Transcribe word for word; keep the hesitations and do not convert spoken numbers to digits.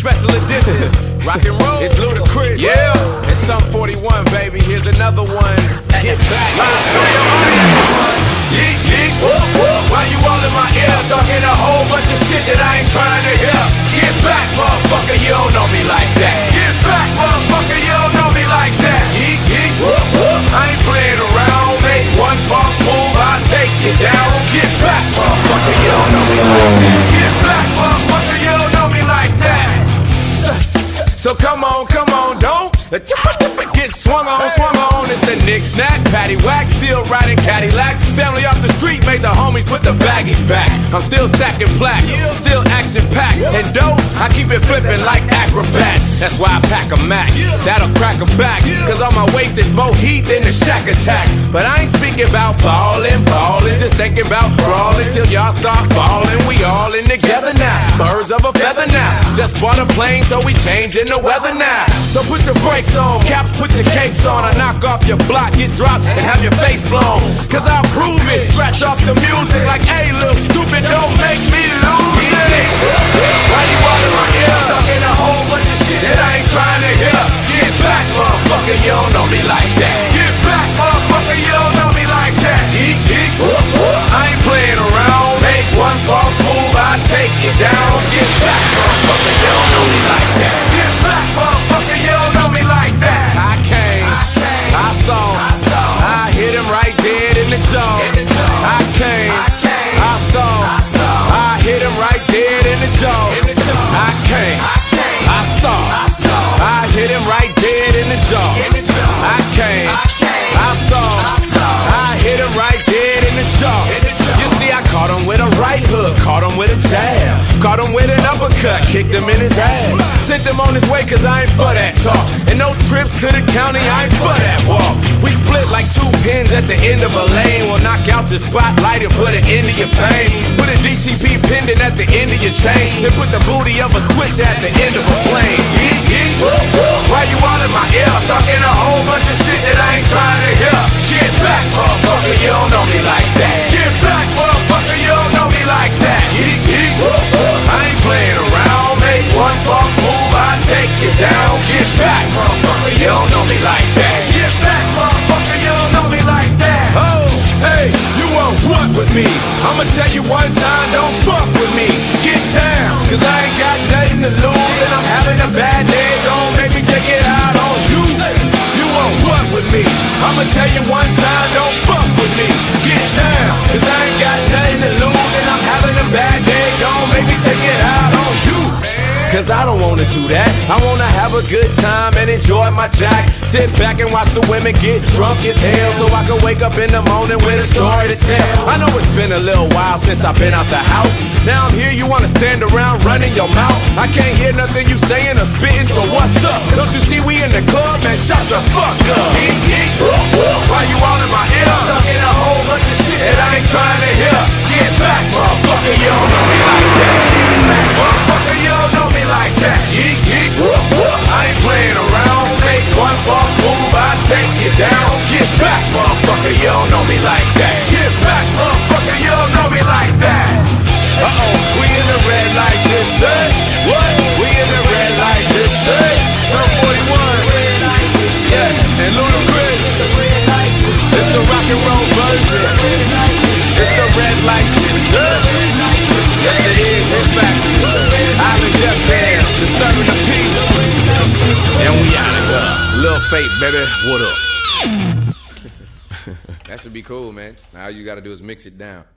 special edition. Rock and roll, it's ludicrous. Yeah, it's some forty-one, baby. Here's another one. Get back. Yeet, yeet, whoop, whoop. Why you all in my ear talking a whole bunch of shit that I ain't trying to hear? Get back, motherfucker, you don't know me like that. Get back, motherfucker, you don't know me like that. Yeet, yeet, whoop, whoop. I ain't playing around. Make one false move, I'll take you down. Get back, motherfucker, you don't know me like that. Get back, motherfucker, you don't know me like that. So, so, so come on, come on, don't get swung on, swung on. It's the knick-knack, patty-whack, still riding Cadillac. Family off the street made the homies put the baggies back. I'm still stacking plaques, still action-packed. And dope, I keep it flipping like acrobats. That's why I pack a Mac, that'll crack a back. Cause on my waist is more heat than the Shack Attack. But I ain't speaking about ballin', ballin', just thinking about brawling till y'all start falling. We all in together now, birds of a feather now. Just bought a plane, so we changing the weather now. So put your brakes on, caps, put your capes on. I knock off your block, get dropped, and have your face blown. Cause I'll prove it, scratch off the music like, hey, little stupid, don't make me lose it. Why you all in my ear talking a whole bunch of shit that I ain't trying to hear? Get back, motherfucker, you don't know me like that. Get back, motherfucker, you don't know me like that. Eek, eek, whoop, whoop. I ain't playing around. Make one false move, I take you down. Get back, motherfucker, you don't know me like that. Get back, motherfucker, you don't know me like that. I came, I, came, I, saw, I saw, I hit him right dead in the jaw. I came, I, came, I, saw, I saw, I hit him right dead in the jaw. I came, I, came, I, saw, I saw, I hit him right dead in the jaw. I came, I, came, I, saw, I saw, I hit him right dead in the jaw. You see, I caught him with a right hook, caught him with a jab, caught him with an uppercut, kicked him in his ass. Sent him on his way cause I ain't for that talk. And no trips to the county, I ain't for that walk. We split like two pins at the end of a lane. We'll knock out the spotlight and put an end to your pain. Put a D T P pendant at the end of your chain. Then put the booty of a switch at the end of a plane. Yeet, yeet, whoop, whoop. Why you all in my ear talking a whole bunch of shit that I ain't trying to hear? Get back, motherfucker, you don't know me like that. Get back, motherfucker, you don't know me like that. Yeet, yeet, whoop, whoop. I ain't playing around. Make one false move, I take you down. Get back, motherfucker, you don't know me like that. Get back, motherfucker, you don't know me like that. Oh, hey, you want what with me? I'ma tell you one time, don't fuck with me. Get down, cause I ain't got nothing to lose. And I'm having a bad day, don't make me take it out on you. You want what with me? I'ma tell you one time, don't fuck with me. Get down, cause I ain't got nothing to lose. And I'm having a bad day, don't make me take it out on you. Cause I don't wanna do that. I wanna have a good time and enjoy my jack. Sit back and watch the women get drunk as hell, so I can wake up in the morning with a story to tell. I know it's been a little while since I've been out the house. Now I'm here, you wanna stand around running your mouth. I can't hear nothing you saying or spitting, so what's up? Don't you see we in the club, man? Shut the fuck up. Eek, eek, whoop, whoop. Why you all in my ear talking a whole bunch of shit that I ain't trying to hear? Get back, motherfucker, you don't know me like that. Get back, motherfucker, you don't know me like that. Yeet, yeet, whoop, whoop. I ain't playing around. Make one false move, I take you down. Get back, motherfucker, you don't know me like that. Get back, motherfucker, you don't know me like that. Uh-oh, we in the red light district. What? We in the red light district. Some forty-one. Yes, and ludicrous. It's the rock and roll version. It's the red light district. Yes, it is. In fact, I'm in Jeff Jam, disturbing the peace. And we out of here. Lil Fate, baby. What up? That should be cool, man. Now all you gotta do is mix it down.